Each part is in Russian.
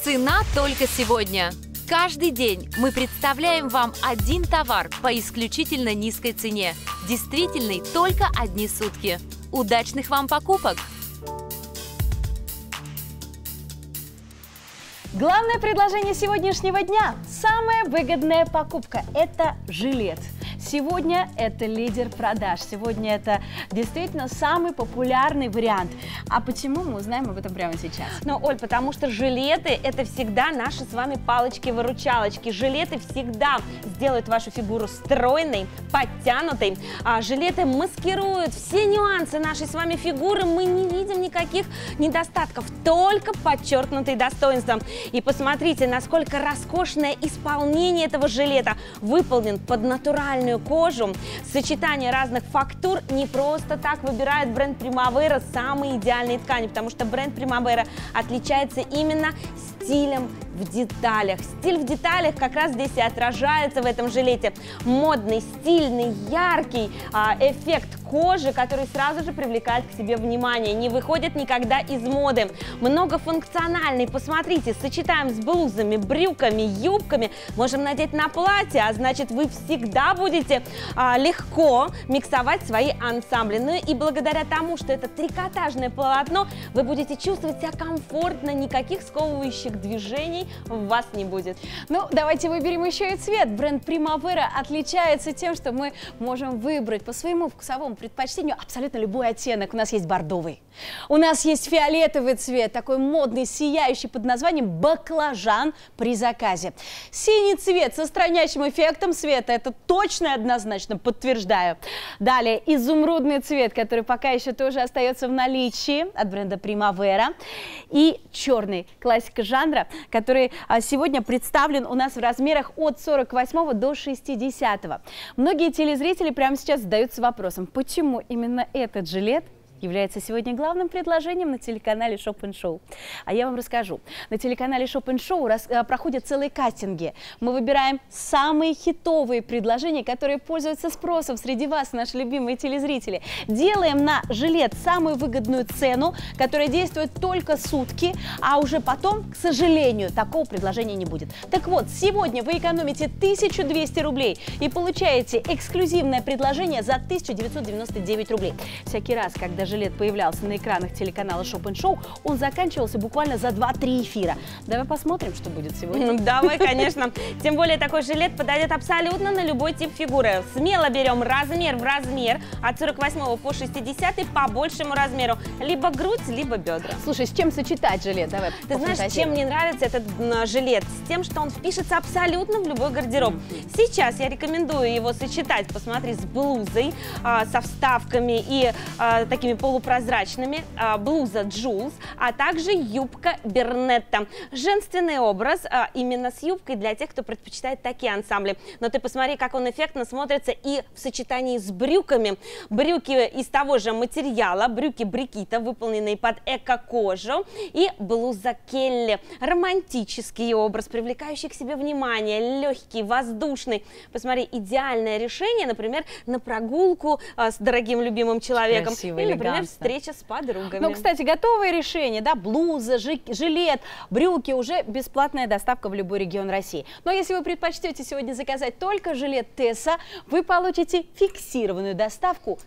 Цена только сегодня. Каждый день мы представляем вам один товар по исключительно низкой цене, действительной только одни сутки. Удачных вам покупок! Главное предложение сегодняшнего дня – самая выгодная покупка – это жилет. Сегодня это лидер продаж, сегодня это действительно самый популярный вариант. А почему, мы узнаем об этом прямо сейчас. Ну, Оль, потому что жилеты – это всегда наши с вами палочки-выручалочки. Жилеты всегда сделают вашу фигуру стройной, подтянутой. Жилеты маскируют все нюансы нашей с вами фигуры. Мы не видим никаких недостатков, только подчеркнутые достоинства. И посмотрите, насколько роскошное исполнение этого жилета. Выполнен под натуральную кожу. Сочетание разных фактур. Не просто так выбирает бренд Primavera самые идеальные ткани, потому что бренд Primavera отличается именно стилем в деталях. Стиль в деталях как раз здесь и отражается в этом жилете. Модный, стильный, яркий эффект кожи, который сразу же привлекает к себе внимание, не выходит никогда из моды. Многофункциональный, посмотрите, сочетаем с блузами, брюками, юбками, можем надеть на платье, а значит вы всегда будете легко миксовать свои ансамбли. Ну и благодаря тому, что это трикотажное полотно, вы будете чувствовать себя комфортно, никаких сковывающих движений у вас не будет. Ну, давайте выберем еще и цвет. Бренд Primavera отличается тем, что мы можем выбрать по своему вкусовому предпочтению абсолютно любой оттенок. У нас есть бордовый, у нас есть фиолетовый цвет, такой модный, сияющий под названием баклажан при заказе. Синий цвет со странящим эффектом света, это точно и однозначно подтверждаю. Далее изумрудный цвет, который пока еще тоже остается в наличии от бренда Primavera. И черный, классика жанра, который сегодня представлен у нас в размерах от 48 до 60. Многие телезрители прямо сейчас задаются вопросом, почему именно этот жилет является сегодня главным предложением на телеканале Shop & Show. А я вам расскажу. На телеканале Shop & Show проходят целые кастинги. Мы выбираем самые хитовые предложения, которые пользуются спросом среди вас, наши любимые телезрители. Делаем на жилет самую выгодную цену, которая действует только сутки, а уже потом, к сожалению, такого предложения не будет. Так вот, сегодня вы экономите 1200 рублей и получаете эксклюзивное предложение за 1999 рублей. Всякий раз, когда жилет появлялся на экранах телеканала Shop & Show, он заканчивался буквально за 2-3 эфира. Давай посмотрим, что будет сегодня. Давай, конечно. Тем более такой жилет подойдет абсолютно на любой тип фигуры. Смело берем размер в размер от 48 по 60 по большему размеру. Либо грудь, либо бедра. Слушай, с чем сочетать жилет? Давай. Ты знаешь, чем мне нравится этот жилет? С тем, что он впишется абсолютно в любой гардероб. Сейчас я рекомендую его сочетать, посмотри, с блузой, со вставками и такими полупрозрачными, блуза Jules, а также юбка Бернетта. Женственный образ именно с юбкой для тех, кто предпочитает такие ансамбли. Но ты посмотри, как он эффектно смотрится и в сочетании с брюками. Брюки из того же материала, брюки Брикита, выполненные под эко-кожу, и блуза Келли. Романтический образ, привлекающий к себе внимание, легкий, воздушный. Посмотри, идеальное решение, например, на прогулку с дорогим любимым человеком. Красиво, или, например, встреча с подругами. Ну, кстати, готовые решения, да, блуза, жилет, брюки, уже бесплатная доставка в любой регион России. Но если вы предпочтете сегодня заказать только жилет Тесса, вы получите фиксированную доставку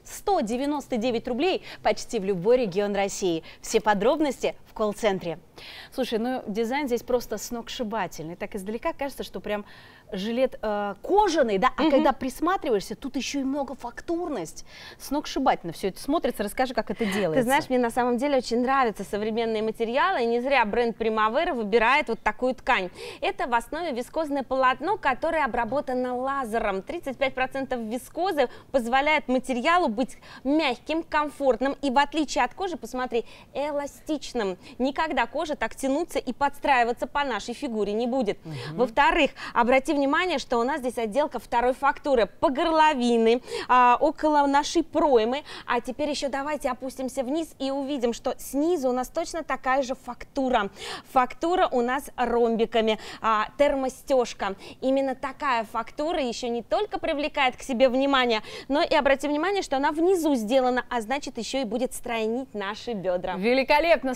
199 рублей почти в любой регион России. Все подробности в колл-центре. Слушай, ну дизайн здесь просто сногсшибательный. Так издалека кажется, что прям жилет кожаный, да, а когда присматриваешься, тут еще и многофактурность. Сногсшибательно все это смотрится. Расскажи, как это делается. Ты знаешь, мне на самом деле очень нравятся современные материалы, и не зря бренд Primavera выбирает вот такую ткань. Это в основе вискозное полотно, которое обработано лазером. 35% вискозы позволяет материалу быть мягким, комфортным и, в отличие от кожи, посмотри, эластичным. Никогда кожа так тянуться и подстраиваться по нашей фигуре не будет. Во-вторых, обрати внимание, что у нас здесь отделка второй фактуры по горловины, около нашей проймы. А теперь еще давайте опустимся вниз и увидим, что снизу у нас точно такая же фактура. Фактура у нас ромбиками, термостежка. Именно такая фактура еще не только привлекает к себе внимание, но и обрати внимание, что она внизу сделана, а значит еще и будет стройнить наши бедра. Великолепно, стройня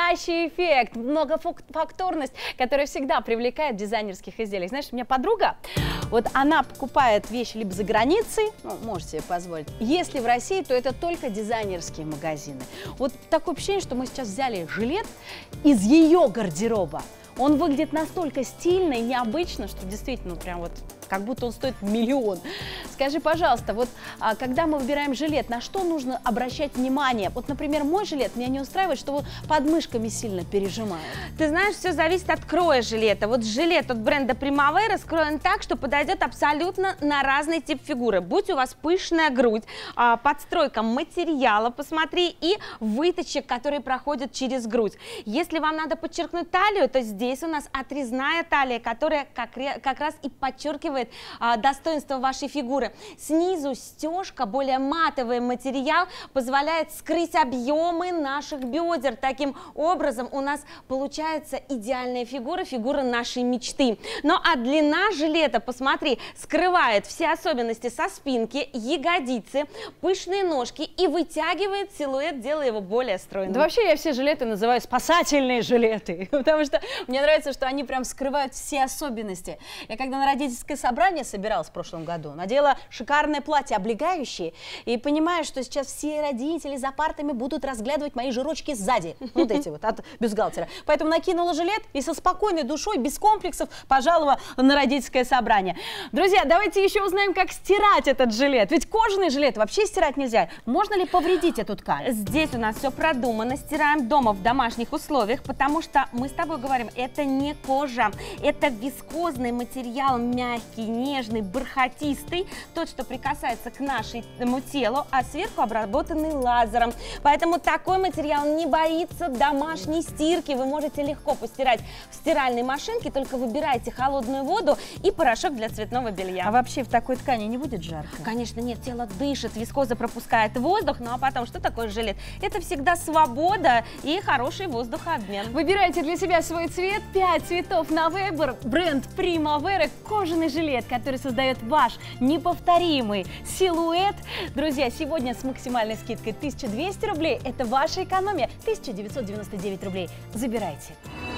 настоящий эффект, многофакторность, которая всегда привлекает в дизайнерских изделиях. Знаешь, у меня подруга, вот она покупает вещи либо за границей, ну, можете себе позволить, если в России, то это только дизайнерские магазины. Вот такое ощущение, что мы сейчас взяли жилет из ее гардероба. Он выглядит настолько стильно и необычно, что действительно прям вот как будто он стоит миллион. Скажи, пожалуйста, вот когда мы выбираем жилет, на что нужно обращать внимание? Вот, например, мой жилет меня не устраивает, что вот под мышками сильно пережимает. Ты знаешь, все зависит от кроя жилета. Вот жилет от бренда Primavera скроен так, что подойдет абсолютно на разный тип фигуры. Будь у вас пышная грудь, подстройка материала, посмотри, и выточек, которые проходят через грудь. Если вам надо подчеркнуть талию, то здесь у нас отрезная талия, которая как раз и подчеркивает достоинство вашей фигуры. Снизу стежка, более матовый материал, позволяет скрыть объемы наших бедер. Таким образом у нас получается идеальная фигура, фигура нашей мечты. Ну а длина жилета, посмотри, скрывает все особенности со спинки, ягодицы, пышные ножки и вытягивает силуэт, делая его более стройным. Да вообще я все жилеты называю спасательные жилеты, потому что мне нравится, что они прям скрывают все особенности. Я когда на родительское собрание собиралась в прошлом году, надела шикарное платье, облегающее, и понимаю, что сейчас все родители за партами будут разглядывать мои жирочки сзади, вот эти вот, от бюстгальтера. Поэтому накинула жилет и со спокойной душой, без комплексов, пожаловала на родительское собрание. Друзья, давайте еще узнаем, как стирать этот жилет. Ведь кожаный жилет вообще стирать нельзя. Можно ли повредить эту ткань? Здесь у нас все продумано, стираем дома в домашних условиях, потому что мы с тобой говорим, это не кожа, это вискозный материал, мягкий, нежный, бархатистый, тот, что прикасается к нашему телу, а сверху обработанный лазером. Поэтому такой материал не боится домашней стирки. Вы можете легко постирать в стиральной машинке, только выбирайте холодную воду и порошок для цветного белья. А вообще в такой ткани не будет жарко? Конечно, нет, тело дышит, вискоза пропускает воздух, ну а потом, что такое жилет? Это всегда свобода и хороший воздухообмен. Выбирайте для себя свой цвет, 5 цветов на выбор, бренд Primavera, кожаный жилет, который создает ваш неповторимый силуэт. Друзья, сегодня с максимальной скидкой 1200 рублей, это ваша экономия, 1999 рублей. Забирайте.